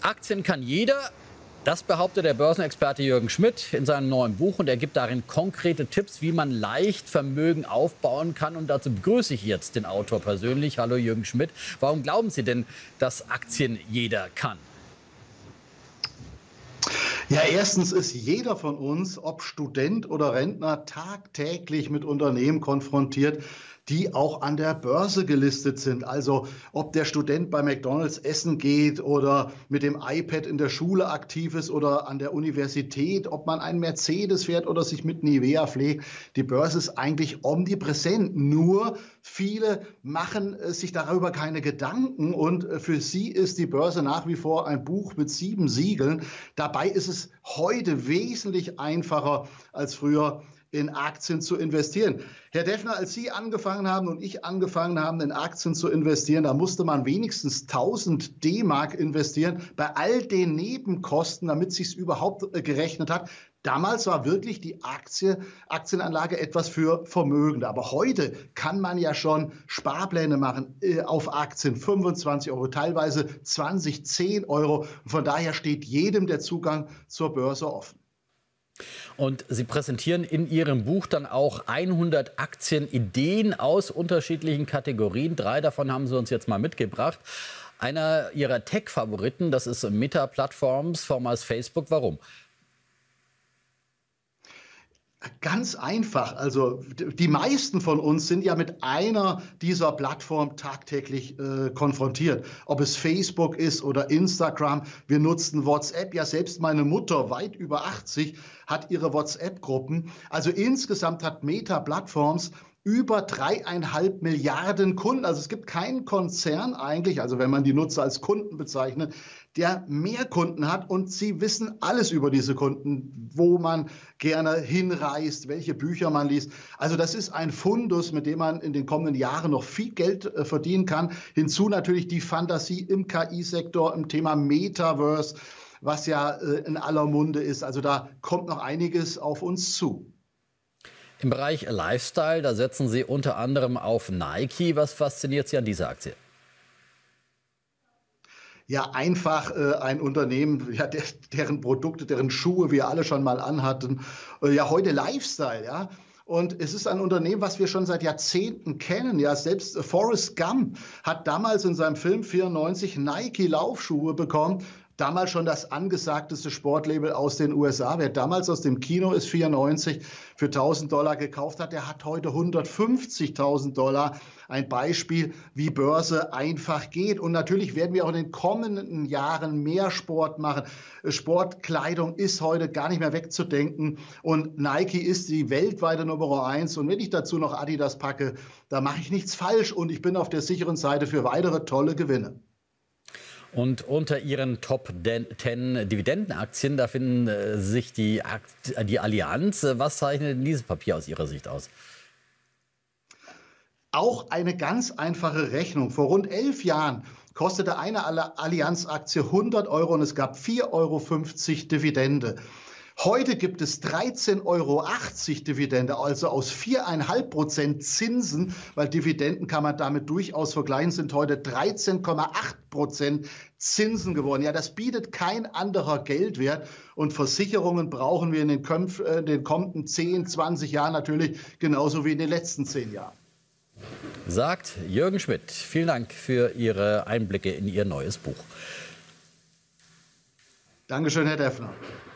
Aktien kann jeder. Das behauptet der Börsenexperte Jürgen Schmidt in seinem neuen Buch und er gibt darin konkrete Tipps, wie man leicht Vermögen aufbauen kann. Und dazu begrüße ich jetzt den Autor persönlich. Hallo Jürgen Schmidt. Warum glauben Sie denn, dass Aktien jeder kann? Ja, erstens ist jeder von uns, ob Student oder Rentner, tagtäglich mit Unternehmen konfrontiert, die auch an der Börse gelistet sind. Also ob der Student bei McDonald's essen geht oder mit dem iPad in der Schule aktiv ist oder an der Universität, ob man einen Mercedes fährt oder sich mit Nivea pflegt. Die Börse ist eigentlich omnipräsent. Nur viele machen sich darüber keine Gedanken und für sie ist die Börse nach wie vor ein Buch mit 7 Siegeln. Dabei ist es heute wesentlich einfacher als früher, in Aktien zu investieren. Herr Deffner, als Sie angefangen haben und ich angefangen haben, in Aktien zu investieren, da musste man wenigstens 1000 D-Mark investieren, bei all den Nebenkosten, damit es sich überhaupt gerechnet hat. Damals war wirklich die Aktienanlage etwas für Vermögende. Aber heute kann man ja schon Sparpläne machen auf Aktien, 25 Euro, teilweise 20, 10 Euro. Und von daher steht jedem der Zugang zur Börse offen. Und Sie präsentieren in Ihrem Buch dann auch 100 Aktienideen aus unterschiedlichen Kategorien. 3 davon haben Sie uns jetzt mal mitgebracht. Einer Ihrer Tech-Favoriten, das ist Meta Platforms, vormals Facebook. Warum? Ganz einfach. Also die meisten von uns sind ja mit einer dieser Plattformen tagtäglich konfrontiert. Ob es Facebook ist oder Instagram. Wir nutzen WhatsApp. Ja, selbst meine Mutter, weit über 80, hat ihre WhatsApp-Gruppen. Also insgesamt hat Meta Platforms über 3,5 Milliarden Kunden. Also es gibt keinen Konzern eigentlich, also wenn man die Nutzer als Kunden bezeichnet, der mehr Kunden hat und sie wissen alles über diese Kunden, wo man gerne hinreist, welche Bücher man liest. Also das ist ein Fundus, mit dem man in den kommenden Jahren noch viel Geld verdienen kann. Hinzu natürlich die Fantasie im KI-Sektor, im Thema Metaverse, was ja in aller Munde ist. Also da kommt noch einiges auf uns zu. Im Bereich Lifestyle, da setzen Sie unter anderem auf Nike. Was fasziniert Sie an dieser Aktie? Ja, einfach ein Unternehmen, ja, deren Produkte, deren Schuhe wir alle schon mal anhatten. Ja, heute Lifestyle, ja. Und es ist ein Unternehmen, was wir schon seit Jahrzehnten kennen. Ja, selbst Forrest Gump hat damals in seinem Film 94 Nike-Laufschuhe bekommen. Damals schon das angesagteste Sportlabel aus den USA. Wer damals aus dem Kino ist 94 für $1000 gekauft hat, der hat heute $150.000. Ein Beispiel, wie Börse einfach geht. Und natürlich werden wir auch in den kommenden Jahren mehr Sport machen. Sportkleidung ist heute gar nicht mehr wegzudenken. Und Nike ist die weltweite Nummer 1. Und wenn ich dazu noch Adidas packe, da mache ich nichts falsch. Und ich bin auf der sicheren Seite für weitere tolle Gewinne. Und unter Ihren Top 10 Dividendenaktien, da finden sich die Allianz. Was zeichnet denn dieses Papier aus Ihrer Sicht aus? Auch eine ganz einfache Rechnung. Vor rund 11 Jahren kostete eine Allianz-Aktie 100 Euro und es gab 4,50 Euro Dividende. Heute gibt es 13,80 Euro Dividende, also aus 4,5% Zinsen, weil Dividenden kann man damit durchaus vergleichen, sind heute 13,8% Zinsen geworden. Ja, das bietet kein anderer Geldwert und Versicherungen brauchen wir in den kommenden 10, 20 Jahren natürlich genauso wie in den letzten 10 Jahren. Sagt Jürgen Schmidt. Vielen Dank für Ihre Einblicke in Ihr neues Buch. Dankeschön, Herr Deffner.